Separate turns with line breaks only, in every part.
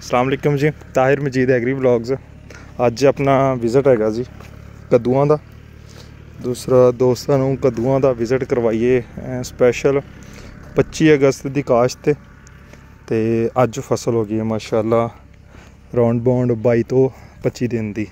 अस्सलाम वालेकुम जी, ताहिर मजीद एग्री व्लॉग्स। अज अपना विजिट हैगा जी कद्दूआं दा। दूसरा दोस्तां नूं कद्दूआं दा विजिट करवाइए स्पैशल 25 अगस्त की काश्त ते अज फसल हो गई है माशाअल्लाह राउंड बाउंड 22 तो 25 दिन की।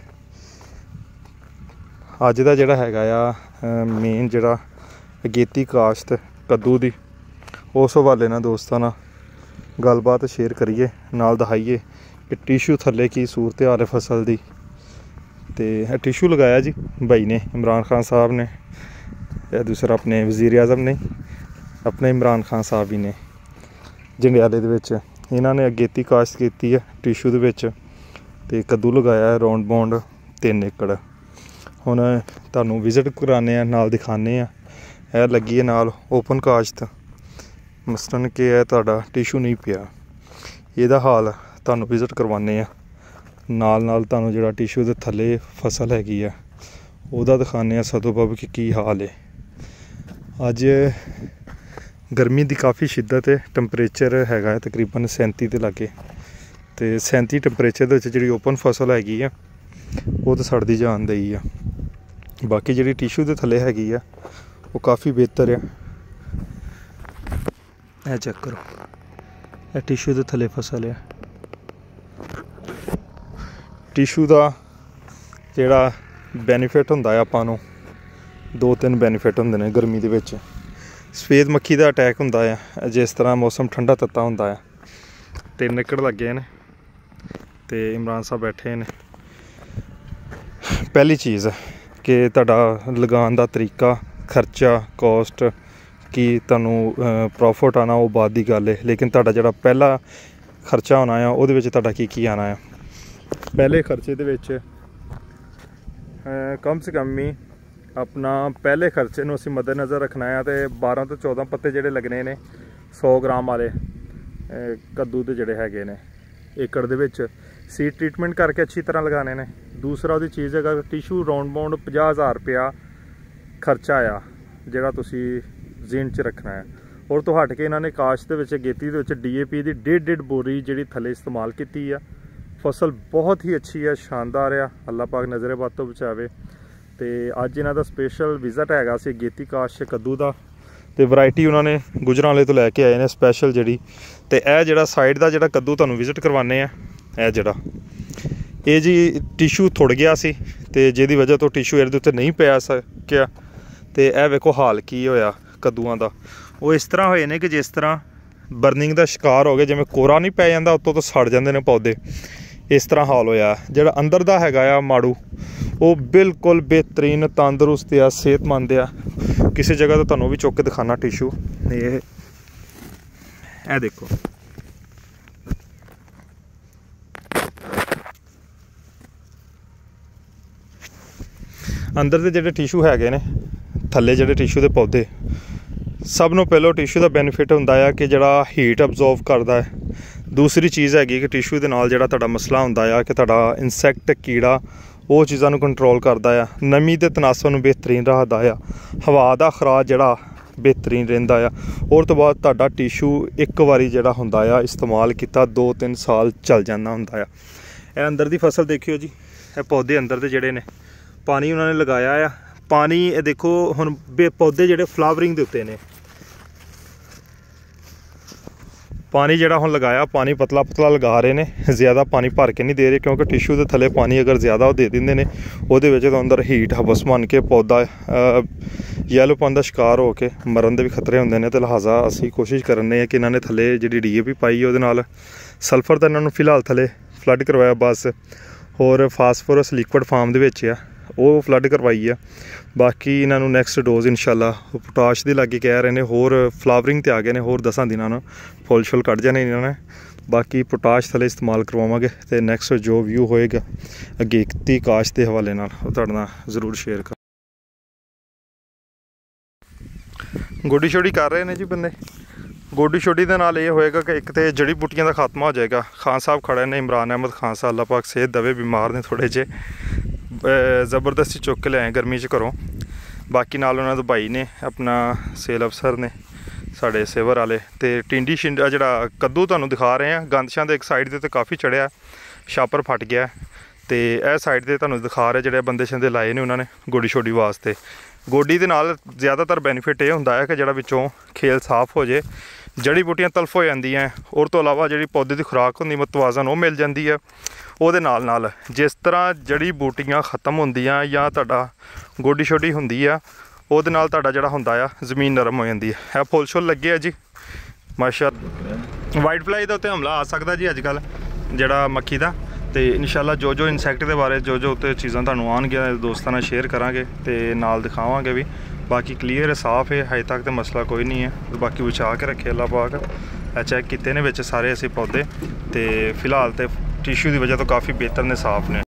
अज दा जिहड़ा हैगा आ मेन जिहड़ा अगेती काश्त कद्दू दी उस हवाले नाल दोस्तां नाल गलबात शेयर करिए, नाल दिखाइए कि टिशू थल्ले की सूरत हाल है फसल दी। तो टिशू लगाया जी भाई ने, इमरान खान साहब ने, या दूसरा अपने वज़ीर आज़म ने, अपने इमरान खान साहब ही ने जंडियाले दे विच इन्हां ने अगेती काश्त कीती है टिशू दे विच ते कद्दू लगाया है राउंड बाउंड 3 एकड़। हुण तुहानूं विजिट कराने आ, नाल दिखाने आ। यह लगी है नाल ओपन काश्त, मसलन कि है तुहाडा टिशू नहीं पिया, इहदा हाल तुहानूं विजिट करवाने आ। नाल नाल तुहानूं जिहड़ा टिशू दे थल्ले फसल हैगी है उहदा दिखाने आ सदोबब कि की हाल है। अज गर्मी की काफ़ी शिद्दत है, टैंपरेचर हैगा तकरीबन 37 के लागे, तो 37 टैंपरेचर दे विच जिहड़ी ओपन फसल हैगी है वो तो सड़दी जान दई है। बाकी जिहड़ी टिशू दे थल्ले हैगी है वो काफ़ी बेहतर है। यह चेक करो, यह टिशू के थले फसल है। टिशू का जोड़ा बैनीफिट होंदा है आपां नूं 2-3 बैनीफिट होंदे ने गर्मी दे विच। सफेद मक्खी का अटैक होंदा है जिस तरह मौसम ठंडा तत्ता होंदा है। 3 एकड़ लगे ने ते इमरान साहब बैठे ने। पहली चीज़ कि तुहाडा लगान का तरीका, खर्चा, कॉस्ट कि तुहानूं प्रॉफिट आना वो बाद की गल है, लेकिन तुहाडा जिहड़ा पहला खर्चा होना है उहदे विच तुहाडा की आना है। पहले खर्चे दे विच कम से कम ही अपना पहले खर्चे नूं असीं मद्देनज़र रखना है। तो 12 तो 14 पत्ते जिहड़े लगने ने 100 ग्राम वाले कद्दू दे जिहड़े हैगे ने एकड़ दे विच सीड ट्रीटमेंट करके अच्छी तरह लगाने ने। दूसरा उहदी चीज़ है टिशू राउंड बाउंड 50,000 रुपया खर्चा आया जिहड़ा तुसीं जीन च रखना है। और तो हट के इन्होंने काश्त के अगेती DAP की 1.5 बोरी जी थले इस्तेमाल की है। फसल बहुत ही अच्छी है, शानदार है, अल्लाह पाक नज़रे बद तो बचावे। तो अज इन्हों का स्पेशल विजिट हैगा सी अगेती काश्त कद्दू का। तो वैरायटी उन्होंने गुजरांवाले तो लैके आए हैं स्पैशल जी। तो यह जो साइड का जो कद्दू तुहानूं विजिट करवाने यह जोड़ा ये जी टिशू थुड़ गया सी ते जिहदी वजह तो टिशू इहदे उत्ते नहीं पै सकिया। तो यह वेखो हाल की होया कद्दूआं दा। वो इस तरह होए ने कि जिस तरह बर्निंग का शिकार हो गए, जिवें कोरा नहीं पै जांदा उत्तों तो सड़ जाते हैं पौधे, इस तरह हाल होया। जिहड़ा अंदर दा हैगा आ माड़ू वो बिल्कुल बेहतरीन तंदरुस्त आ, सेहतमंद आ। किसी जगह तो तुहानूं भी चुक के दिखाना टिशू, ये देखो अंदर दे जिहड़े टिशू हैगे ने थल्ले जिहड़े टिशू दे पौधे, सब नूं पहलों टिशू का बैनीफिट हुंदा है कि जिहड़ा हीट अब्जॉर्व करता है। दूसरी चीज़ हैगी कि टिशू दे नाल जिहड़ा तुहाडा मसला हुंदा है कि तुहाडा इंसैक्ट कीड़ा वो चीज़ां नूं कंट्रोल करता है, नमी ते तनासब नूं बेहतरीन रखदा है, हवा दा खराज जिहड़ा बेहतरीन रहिंदा है। और तो बाद तुहाडा टिशू एक बारी जिहड़ा हुंदा है इस्तेमाल किया 2-3 साल चल जांदा हुंदा है। यह अंदर दी फसल देखियो जी, यह पौधे अंदर दे जिहड़े ने पानी उन्होंने लगाया है। पानी ये देखो हुण पौधे जिहड़े फ्लावरिंग दे उत्ते ने, पानी जिहड़ा हुण लगाया पानी पतला पतला लगा रहे ने, ज़्यादा पानी भर के नहीं दे रहे क्योंकि टिशू के थले पानी अगर ज़्यादा वो दे देंगे ने उहदे विच तो अंदर हीट हवस बन के पौधा येलोपन का शिकार हो के मरन के भी खतरे होंदे ने। तो लिहाजा असीं कोशिश करने कि इन्होंने थले जिहड़ी DAP पाई उहदे नाल सल्फर तो इन्होंने फिलहाल थले फ्लड करवाया बस, और फास्फोरस लिक्विड फार्म दे विच आ वो फ्लड करवाई है। बाकी इन्हों नैक्सट डोज इंशाल्लाह पोटाश के लागे कह रहे हैं, होर फ्लावरिंग ते आ गए ने, होर 10 दिनों फुल शुल कट जाने इन्होंने। बाकी पोटाश थले इस्तेमाल करवावांगे तो नैक्सट जो व्यू होएगा अगेती काश्त के हवाले नाल तुहाडे नाल जरूर शेयर कर। गोडी शोडी कर रहे हैं जी बंदे। गोडी शोडी के नाल ये होएगा कि एक तो जड़ी बूटियां का खात्मा हो जाएगा। खान साहब खड़े ने, इमरान अहमद खान साहब, अल्लाह पाक सेहत दवे, बीमार ने थोड़े जे, ज़बरदस्ती चुक के लियाए गर्मी च घरों। बाकी नाल उन्होंने भाई ने अपना सेल अफसर ने ਸਾਡੇ ਸਿਵਰ ਵਾਲੇ। ਤੇ ਟਿੰਡੀ ਸ਼ਿੰਡਾ ਜਿਹੜਾ ਕੱਦੂ ਤੁਹਾਨੂੰ ਦਿਖਾ ਰਹੇ ਆ, ਗੰਦਸ਼ਾਂ ਦੇ ਇੱਕ ਸਾਈਡ ਦੇ ਤੇ ਕਾਫੀ ਚੜਿਆ, ਛਾਪਰ ਫਟ ਗਿਆ। ਤੇ ਇਹ ਸਾਈਡ ਤੇ ਤੁਹਾਨੂੰ ਦਿਖਾ ਰਹੇ ਜਿਹੜੇ ਬੰਦੇ ਛਿੰਦੇ ਲਾਏ ਨੇ ਉਹਨਾਂ ਨੇ ਗੋਡੀ ਛੋਡੀ ਵਾਸਤੇ। ਗੋਡੀ ਦੇ ਨਾਲ ਜ਼ਿਆਦਾਤਰ ਬੈਨੀਫਿਟ ਇਹ ਹੁੰਦਾ ਹੈ ਕਿ ਜਿਹੜਾ ਵਿੱਚੋਂ ਖੇਲ ਸਾਫ਼ ਹੋ ਜੇ, ਜੜੀ ਬੂਟੀਆਂ ਤਲਫ ਹੋ ਜਾਂਦੀਆਂ। ਔਰ ਤੋਂ ਇਲਾਵਾ ਜਿਹੜੀ ਪੌਦੇ ਦੀ ਖੁਰਾਕ ਹੁੰਦੀ ਮਤਵਾਜ਼ਨ ਉਹ ਮਿਲ ਜਾਂਦੀ ਹੈ। ਉਹਦੇ ਨਾਲ ਜਿਸ ਤਰ੍ਹਾਂ ਜੜੀ ਬੂਟੀਆਂ ਖ਼ਤਮ ਹੁੰਦੀਆਂ ਜਾਂ ਤੁਹਾਡਾ ਗੋਡੀ ਛੋਡੀ ਹੁੰਦੀ ਆ, ਉਹਦੇ ਨਾਲ ਤੁਹਾਡਾ ਜਿਹੜਾ ਹੁੰਦਾ ਆ ਜ਼ਮੀਨ ਨਰਮ ਹੋ ਜਾਂਦੀ ਹੈ। ਇਹ ਫੁੱਲ ਛੁੱਲ ਲੱਗੇ ਆ ਜੀ ਮਾਸ਼ਾਅੱਲਾ। ਵਾਈਟ ਫਲਾਈ ਦੇ ਉੱਤੇ ਹਮਲਾ ਆ ਸਕਦਾ ਜੀ ਅੱਜ ਕੱਲ੍ਹ ਜਿਹੜਾ ਮੱਖੀ ਦਾ। ਤੇ ਇਨਸ਼ਾਅੱਲਾ ਜੋ ਇਨਸੈਕਟ ਦੇ ਬਾਰੇ ਜੋ ਉੱਤੇ ਚੀਜ਼ਾਂ ਤੁਹਾਨੂੰ ਆਉਣਗੀਆਂ ਦੋਸਤਾਂ ਨਾਲ ਸ਼ੇਅਰ ਕਰਾਂਗੇ ਤੇ ਨਾਲ ਦਿਖਾਵਾਂਗੇ ਵੀ। ਬਾਕੀ ਕਲੀਅਰ ਹੈ, ਸਾਫ਼ ਹੈ, ਹਜੇ ਤੱਕ ਤਾਂ ਮਸਲਾ ਕੋਈ ਨਹੀਂ ਹੈ। ਬਾਕੀ ਬਚਾ ਕੇ ਰੱਖੇ ਅੱਲਾ ਪਾਕ। ਇਹ ਚੈੱਕ ਕੀਤੇ ਨੇ ਵਿੱਚ ਸਾਰੇ ਅਸੀਂ ਪੌਦੇ, ਤੇ ਫਿਲਹਾਲ ਤੇ ਟਿਸ਼ੂ ਦੀ ਵਜ੍ਹਾ ਤੋਂ ਕਾਫੀ ਬਿਹਤਰ ਨੇ, ਸਾਫ਼ ਨੇ।